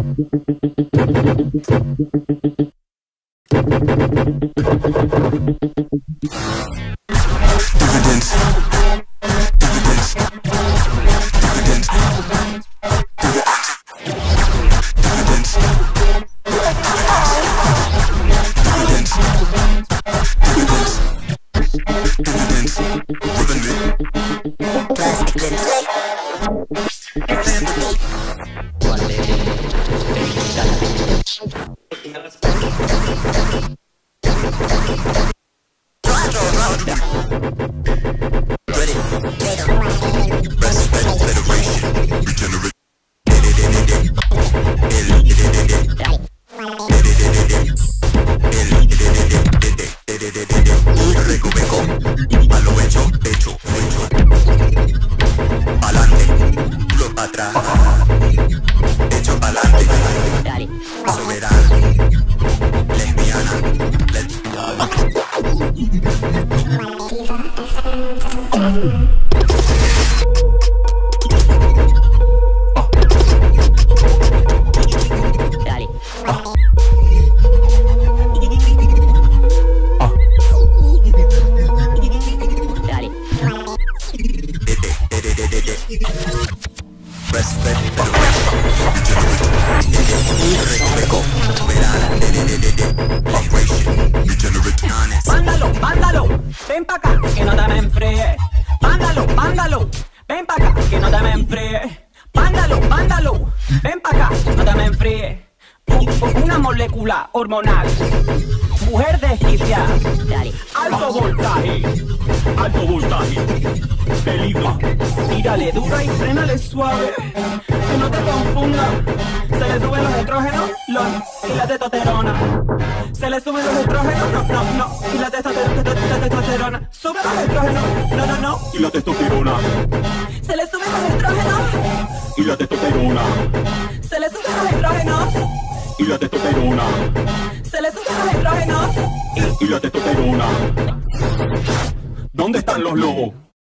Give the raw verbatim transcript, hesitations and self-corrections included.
Mándalo, mándalo, ven pa' acá, que no te me enfríe. Mándalo, mándalo, ven pa' acá, que no te me enfríe. Mándalo, mándalo, ven pa' acá, no te me enfríe. Una molécula hormonal, mujer desquiciada, alto voltaje, alto voltaje, peligro. Tírale duro y frénale suave, que no te confunda. Se le suben los estrógenos, los y la testosterona. Se le suben los estrógenos, no, no, no, y la testosterona. Sube los estrógenos, no, no, no, y la testosterona, se le suben los estrógenos, y la testosterona, se le suben los estrógenos, y la testosterona, se le suben los estrógenos, y la testosterona. ¿Dónde están los lobos?